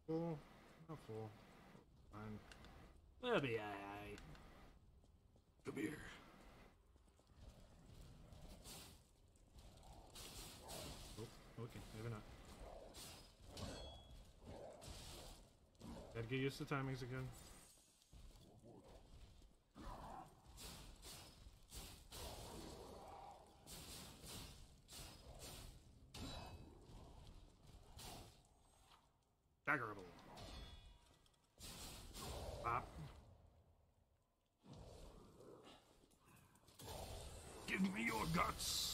Full? Not full. Fine. That'll be alright. Come here. Oh, okay, maybe not. Gotta get used to timings again. Daggerable. Pop. Give me your guts.